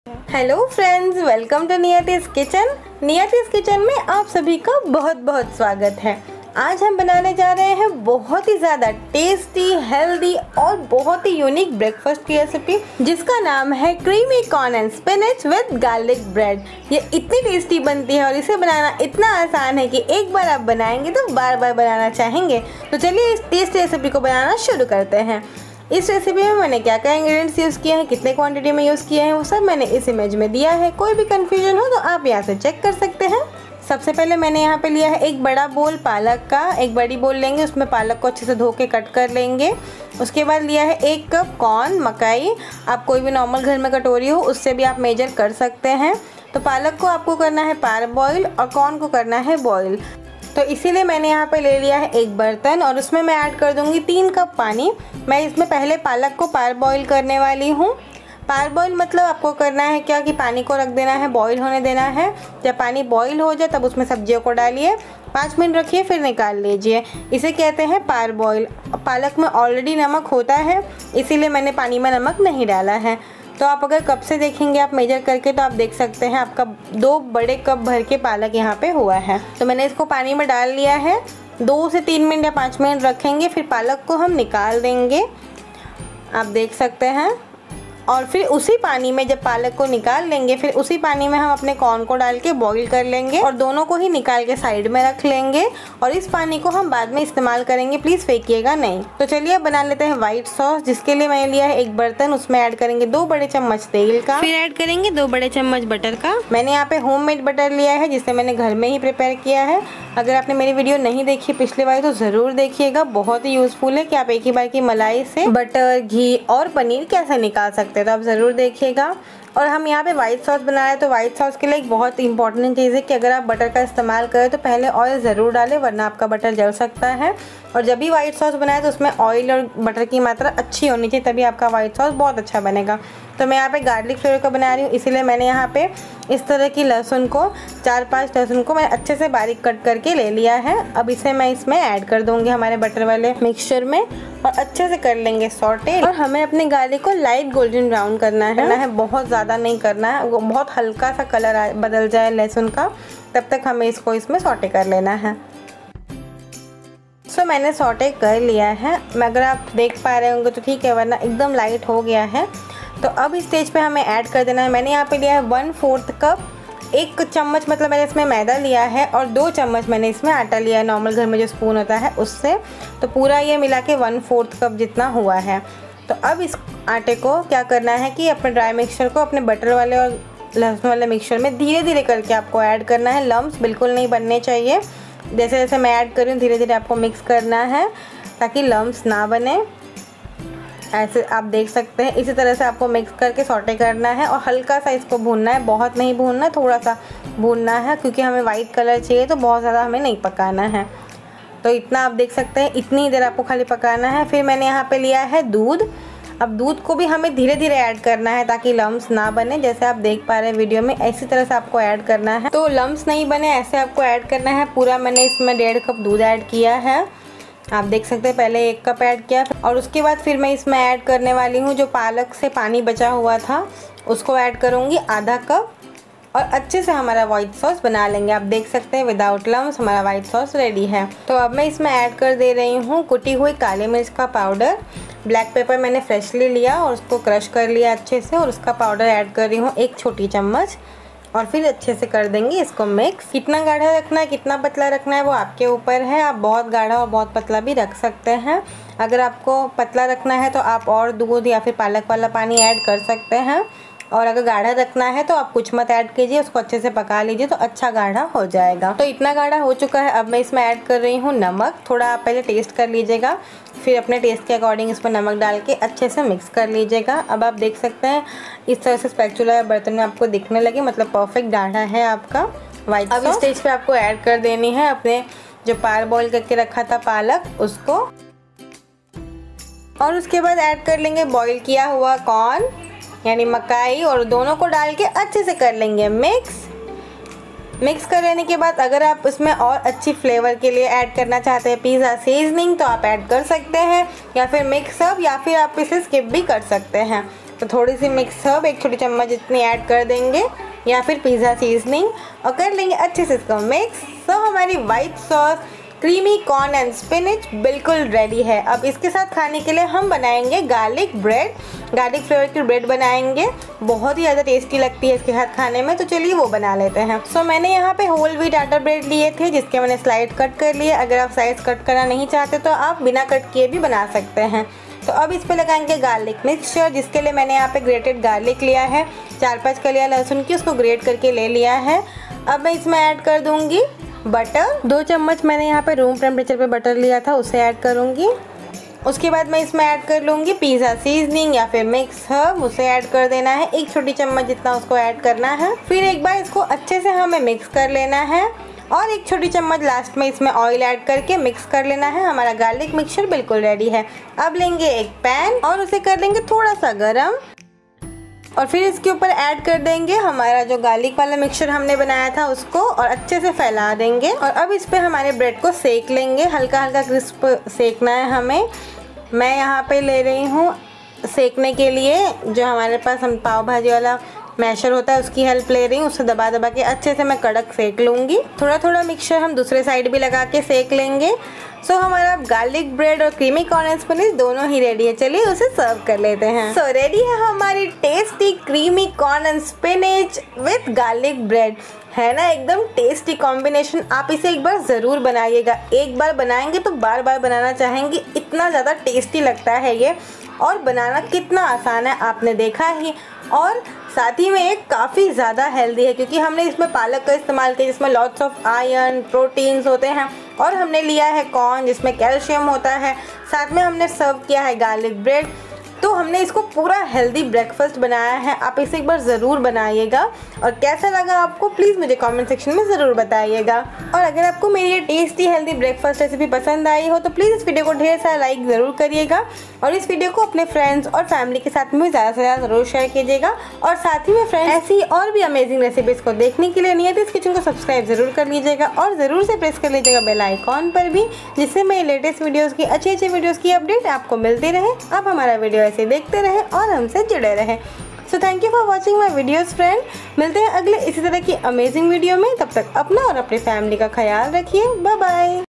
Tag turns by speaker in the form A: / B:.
A: Hello friends, welcome to Niyati's kitchen. Niyati's kitchen में आप सभी का बहुत बहुत स्वागत है। आज हम बनाने जा रहे हैं बहुत ही ज़्यादा टेस्टी, हेल्दी और बहुत ही यूनिक ब्रेकफास्ट की रेसिपी जिसका नाम है creamy corn and spinach with garlic bread. ये इतनी टेस्टी बनती है और इसे बनाना इतना आसान है कि एक बार आप बनाएंगे तो बार बार बनाना चाहेंगे। तो चलिए इस टेस्टी रेसिपी को बनाना शुरू करते हैं। इस रेसिपी में मैंने क्या क्या इंग्रेडिएंट्स यूज़ किए हैं, कितने क्वांटिटी में यूज़ किए हैं, वो सब मैंने इस इमेज में दिया है। कोई भी कंफ्यूजन हो तो आप यहाँ से चेक कर सकते हैं। सबसे पहले मैंने यहाँ पे लिया है एक बड़ा बोल पालक का। एक बड़ी बोल लेंगे, उसमें पालक को अच्छे से धो के कट कर लेंगे। उसके बाद लिया है 1 कप कॉर्न, मकाई। आप कोई भी नॉर्मल घर में कटोरी हो उससे भी आप मेजर कर सकते हैं। तो पालक को आपको करना है पार बॉयल और कॉर्न को करना है बॉयल। तो इसीलिए मैंने यहाँ पे ले लिया है एक बर्तन और उसमें मैं ऐड कर दूँगी 3 कप पानी। मैं इसमें पहले पालक को पार बॉईल करने वाली हूँ। पार बॉईल मतलब आपको करना है क्या कि पानी को रख देना है, बॉईल होने देना है। जब पानी बॉईल हो जाए तब उसमें सब्जियों को डालिए, 5 मिनट रखिए, फिर निकाल लीजिए। इसे कहते हैं पार बॉईल। पालक में ऑलरेडी नमक होता है, इसीलिए मैंने पानी में नमक नहीं डाला है। तो आप अगर कप से देखेंगे आप मेजर करके तो आप देख सकते हैं आपका 2 बड़े कप भर के पालक यहाँ पे हुआ है। तो मैंने इसको पानी में डाल लिया है। 2 से 3 मिनट या 5 मिनट रखेंगे, फिर पालक को हम निकाल देंगे, आप देख सकते हैं। और फिर उसी पानी में जब पालक को निकाल लेंगे फिर उसी पानी में हम अपने कॉर्न को डाल के बॉईल कर लेंगे और दोनों को ही निकाल के साइड में रख लेंगे। और इस पानी को हम बाद में इस्तेमाल करेंगे, प्लीज़ फेंकिएगा नहीं। तो चलिए अब बना लेते हैं व्हाइट सॉस, जिसके लिए मैंने लिया है एक बर्तन। उसमें ऐड करेंगे 2 बड़े चम्मच तेल का, फिर ऐड करेंगे 2 बड़े चम्मच बटर का। मैंने यहाँ पे होममेड बटर लिया है जिसे मैंने घर में ही प्रिपेयर किया है। अगर आपने मेरी वीडियो नहीं देखी पिछले बार तो ज़रूर देखिएगा, बहुत ही यूज़फुल है कि आप एक ही बार की मलाई से बटर, घी और पनीर कैसे निकाल सकते हैं। तो आप ज़रूर देखिएगा। और हम यहाँ पे व्हाइट सॉस बना रहे हैं तो व्हाइट सॉस के लिए एक बहुत इंपॉर्टेंट चीज़ है कि अगर आप बटर का इस्तेमाल करें तो पहले ऑयल ज़रूर डालें, वरना आपका बटर जल सकता है। और जब भी व्हाइट सॉस बनाए तो उसमें ऑयल और बटर की मात्रा अच्छी होनी चाहिए, तभी आपका व्हाइट सॉस बहुत अच्छा बनेगा। तो मैं यहाँ पे गार्लिक फ्लेवर का बना रही हूँ, इसीलिए मैंने यहाँ पे इस तरह की लहसुन को 4-5 लहसुन को मैंने अच्छे से बारीक कट करके ले लिया है। अब इसे मैं इसमें ऐड कर दूँगी हमारे बटर वाले मिक्सचर में और अच्छे से कर लेंगे सॉटे। और हमें अपने गार्लिक को लाइट गोल्डन ब्राउन करना है, बहुत ज़्यादा नहीं करना है। वो बहुत हल्का सा कलर बदल जाए लहसुन का, तब तक हमें इसको इसमें सॉटे कर लेना है। सो मैंने सॉटे कर लिया है। अगर आप देख पा रहे होंगे तो ठीक है, वरना एकदम लाइट हो गया है। तो अब इस स्टेज पे हमें ऐड कर देना है। मैंने यहाँ पे लिया है 1/4 कप, 1 चम्मच मतलब मैंने इसमें मैदा लिया है और 2 चम्मच मैंने इसमें आटा लिया है, नॉर्मल घर में जो स्पून होता है उससे। तो पूरा ये मिला के 1/4 कप जितना हुआ है। तो अब इस आटे को क्या करना है कि अपने ड्राई मिक्सचर को अपने बटर वाले और लहसुन वाले मिक्सचर में धीरे धीरे करके आपको ऐड करना है। लम्स बिल्कुल नहीं बनने चाहिए। जैसे जैसे मैं ऐड कर रही हूँ धीरे धीरे आपको मिक्स करना है ताकि लम्स ना बने। ऐसे आप देख सकते हैं, इसी तरह से आपको मिक्स करके सॉटे करना है और हल्का सा इसको भूनना है, बहुत नहीं भूनना है, थोड़ा सा भूनना है क्योंकि हमें वाइट कलर चाहिए, तो बहुत ज़्यादा हमें नहीं पकाना है। तो इतना आप देख सकते हैं, इतनी ही देर आपको खाली पकाना है। फिर मैंने यहाँ पे लिया है दूध। अब दूध को भी हमें धीरे धीरे ऐड करना है ताकि लम्स ना बने। जैसे आप देख पा रहे हैं वीडियो में, इसी तरह से आपको ऐड करना है तो लम्स नहीं बने, ऐसे आपको ऐड करना है। पूरा मैंने इसमें 1.5 कप दूध ऐड किया है, आप देख सकते हैं। पहले 1 कप ऐड किया और उसके बाद फिर मैं इसमें ऐड करने वाली हूँ जो पालक से पानी बचा हुआ था, उसको ऐड करूँगी आधा कप और अच्छे से हमारा व्हाइट सॉस बना लेंगे। आप देख सकते हैं विदाउट लम्स हमारा व्हाइट सॉस रेडी है। तो अब मैं इसमें ऐड कर दे रही हूँ कुटी हुई काली मिर्च का पाउडर। ब्लैक पेपर मैंने फ्रेशली लिया और उसको क्रश कर लिया अच्छे से और उसका पाउडर ऐड कर रही हूँ 1 छोटी चम्मच। और फिर अच्छे से कर देंगे इसको मिक्स। कितना गाढ़ा रखना है कितना पतला रखना है वो आपके ऊपर है। आप बहुत गाढ़ा और बहुत पतला भी रख सकते हैं। अगर आपको पतला रखना है तो आप और दूध या फिर पालक वाला पानी ऐड कर सकते हैं, और अगर गाढ़ा रखना है तो आप कुछ मत ऐड कीजिए, उसको अच्छे से पका लीजिए तो अच्छा गाढ़ा हो जाएगा। तो इतना गाढ़ा हो चुका है। अब मैं इसमें ऐड कर रही हूँ नमक। थोड़ा आप पहले टेस्ट कर लीजिएगा, फिर अपने टेस्ट के अकॉर्डिंग इसमें नमक डाल के अच्छे से मिक्स कर लीजिएगा। अब आप देख सकते हैं इस तरह से स्पैचुला या बर्तन में आपको दिखने लगे, मतलब परफेक्ट गाढ़ा है आपका व्हाइट सॉस। अब इस स्टेज पे आपको ऐड कर देनी है अपने जो पार बॉईल करके रखा था पालक, उसको। और उसके बाद ऐड कर लेंगे बॉईल किया हुआ कॉर्न यानी मकाई, और दोनों को डाल के अच्छे से कर लेंगे मिक्स कर लेने के बाद अगर आप इसमें और अच्छी फ्लेवर के लिए ऐड करना चाहते हैं पिज़्ज़ा सीजनिंग तो आप ऐड कर सकते हैं, या फिर मिक्स अप, या फिर आप इसे स्किप भी कर सकते हैं। तो थोड़ी सी मिक्स हर्ब 1 छोटी चम्मच जितनी ऐड कर देंगे या फिर पिज़्ज़ा सीजनिंग और कर लेंगे अच्छे से इसको मिक्स। तो हमारी white sauce creamy corn and spinach बिल्कुल रेडी है। अब इसके साथ खाने के लिए हम बनाएंगे गार्लिक ब्रेड, गार्लिक फ्लेवर की ब्रेड बनाएंगे, बहुत ही ज़्यादा टेस्टी लगती है इसके साथ खाने में। तो चलिए वो बना लेते हैं। सो मैंने यहाँ पे होल व्हीट आटा ब्रेड लिए थे जिसके मैंने स्लाइड कट कर लिए। अगर आप स्लाइस कट करना नहीं चाहते तो आप बिना कट किए भी बना सकते हैं। तो अब इस पे लगाएंगे गार्लिक मिक्सचर, जिसके लिए मैंने यहाँ पे ग्रेटेड गार्लिक लिया है, 4-5 कलियां लहसुन की, उसको ग्रेट करके ले लिया है। अब मैं इसमें ऐड कर दूंगी बटर, 2 चम्मच मैंने यहाँ पे रूम टेम्परेचर पे बटर लिया था उसे ऐड करूँगी। उसके बाद मैं इसमें ऐड कर लूँगी पिज़्ज़ा सीजनिंग या फिर मिक्स हर्ब, उसे ऐड कर देना है 1 छोटी चम्मच जितना उसको ऐड करना है। फिर एक बार इसको अच्छे से हमें मिक्स कर लेना है और 1 छोटी चम्मच लास्ट में इसमें ऑयल ऐड करके मिक्स कर लेना है। हमारा गार्लिक मिक्सचर बिल्कुल रेडी है। अब लेंगे एक पैन और उसे कर लेंगे थोड़ा सा गरम और फिर इसके ऊपर ऐड कर देंगे हमारा जो गार्लिक वाला मिक्सचर हमने बनाया था उसको और अच्छे से फैला देंगे। और अब इस पे हमारे ब्रेड को सेक लेंगे, हल्का हल्का क्रिस्प सेकना है हमें। मैं यहाँ पे ले रही हूँ सेकने के लिए जो हमारे पास हम पाव भाजी वाला मैशर होता है उसकी हेल्प ले रही हूँ, उससे दबा दबा के अच्छे से मैं कड़क सेक लूँगी। थोड़ा थोड़ा मिक्सचर हम दूसरे साइड भी लगा के सेक लेंगे। सो हमारा गार्लिक ब्रेड और क्रीमी कॉर्न एंड स्पिनच दोनों ही रेडी है। चलिए उसे सर्व कर लेते हैं। सो रेडी है हमारी tasty creamy corn and spinach with garlic bread. है ना एकदम टेस्टी कॉम्बिनेशन। आप इसे एक बार ज़रूर बनाइएगा, एक बार बनाएंगे तो बार बार बनाना चाहेंगे, इतना ज़्यादा टेस्टी लगता है ये। और बनाना कितना आसान है आपने देखा ही, और साथ ही में ये काफ़ी ज़्यादा हेल्दी है क्योंकि हमने इसमें पालक का इस्तेमाल किया जिसमें लॉट्स ऑफ आयरन प्रोटीन्स होते हैं, और हमने लिया है कॉर्न जिसमें कैल्शियम होता है, साथ में हमने सर्व किया है गार्लिक ब्रेड। तो हमने इसको पूरा हेल्दी ब्रेकफास्ट बनाया है। आप इसे एक बार ज़रूर बनाइएगा और कैसा लगा आपको प्लीज़ मुझे कमेंट सेक्शन में ज़रूर बताइएगा। और अगर आपको मेरी ये टेस्टी हेल्दी ब्रेकफास्ट रेसिपी पसंद आई हो तो प्लीज़ इस वीडियो को ढेर सारा लाइक ज़रूर करिएगा और इस वीडियो को अपने फ्रेंड्स और फैमिली के साथ में ज़्यादा से ज़्यादा ज़रूर शेयर कीजिएगा। और साथ ही में फ्रेंड्स ऐसी और भी अमेजिंग रेसिपीज़ को देखने के लिए नियतिस किचन को सब्सक्राइब ज़रूर कर लीजिएगा और ज़रूर से प्रेस कर लीजिएगा बेल आइकॉन पर भी, जिससे मेरी लेटेस्ट वीडियोज़ की अच्छी वीडियोज़ की अपडेट आपको मिलती रहे। आप हमारा वीडियो ऐसे देखते रहें और हमसे जुड़े रहें। So thank you for watching my videos friend. मिलते हैं अगले इसी तरह की अमेजिंग वीडियो में। तब तक अपना और अपनी फैमिली का ख्याल रखिए। Bye bye.